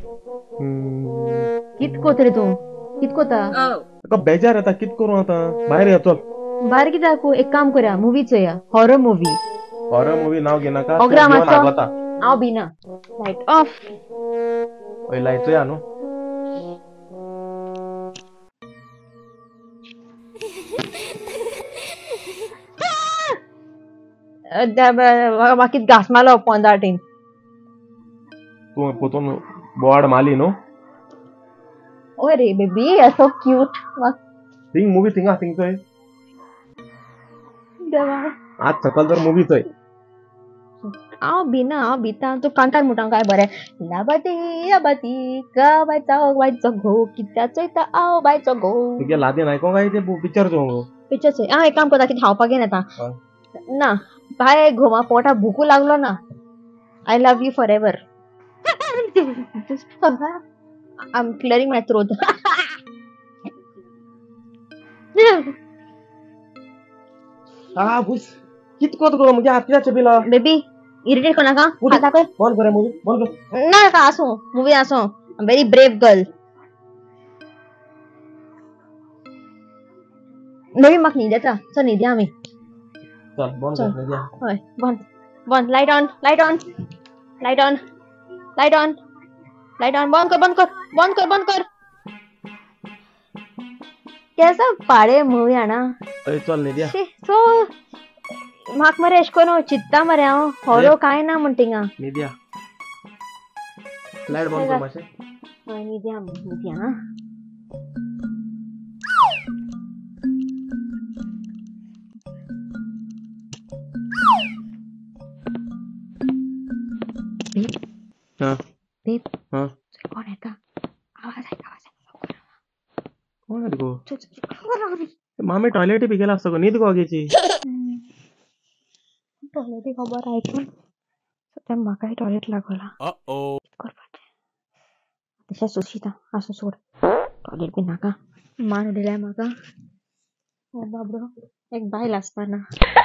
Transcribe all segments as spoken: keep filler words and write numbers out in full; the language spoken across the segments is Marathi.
कितको तरी तू कितको ता का बेजार येता कित करू आता बाहेर या चल बाहेर किती दाखवू एक काम करूया मूवी चोया हॉरर मूवी हॉरर मूवी नाव घे नाका अग्रा तू मातसो घेऊन आता हांव भिना लायट ऑफ पहिला येतोय न्हू बाकी घास मारलो पोंदाटीन तू पोतून बोवाड माली न्हू अरे baby you're so cute thing movie थिंगा थिंगचोय देवा आज सकाळ तर मूवी चोय हांव भिना हांव भिता तू कांतार म्हणटा काय बरें लाबाती लाबाती का बायचा बायचो घो कित्या चोयता हांव बायचो घो तुगे लादीन आयकोंक काय ते पिक्चर चोवंक पिक्चर चोय हांव एक काम करता कितें खावपाक घेन येता ना बाय घोमा पोटा भुकू लागलो ना I love you forever I am clearing my throat आ बुस कितको तो म्हणजे आपल्या चबिला बेबी इरिटेट को नाका खाता कर बंद करे मूवी बंद कर ना का आसो मूवी आसो I am very brave girl baby म्हाका न्हीद येता चल न्हीद आमी चल बंद कर द्या हय बंद बंद light on light on light on light on light on बंद कर बंद कर बंद कर बंद कर कैसा पाडे मूवी आना अरे चल न्ही द्या सो म्हाक मरे एश कोन चित्ता मरे हांव हॉरो काय ना म्हणटिंगा न्ही द्या लाइट बंद कर मातशें हय न्ही द्या न्ही द्या हा हाँ बेब हाँ कौन है था आवाज आई आवाज आई कोण आहे गो चल चल मामे टॉयलेट बी गेला असतो न्हीद गो गेची टॉयलेट खबर ऐकून सध्या म्हाकाय टॉयलेट लागला करपाचें तशें सुशिता आसूं सोड टॉयलेट बी नाका मान उडयल्या म्हाका ओ बाबडो एक बायल आसपा ना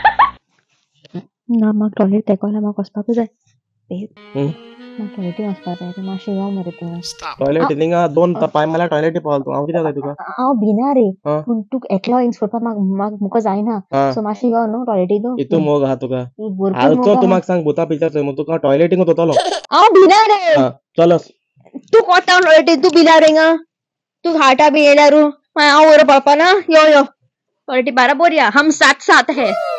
ना म्हाका टॉयलेट तेकोला म्हाका वचपाकूच जाय म्हाका टॉयलेटीन वचपाक जाय तूं मातशें यो मरे तूं टॉयलेट थिंगा दोन पाय मला टॉयलेट पावल तू हांव कित्याक जाय तुका हांव भिना रे पूण तूं एकलो हिंग सोडपाक म्हाका मुको जायना सो मातशें यो न्हू टॉयलेटीन इतू मोग आहा तुका भरपूर हालचो तू म्हाका सांग भुता पिक्चर चोय तुका टॉयलेटीन वतलो हांव भिना रे चलस तू कोता टॉयलेटीन तू भिना रे हिंगा तू हाटा बी येयल्यारू हांव वयर पळपा ना यो यो टॉयलेटी बारा बोरया हम साथ साथ है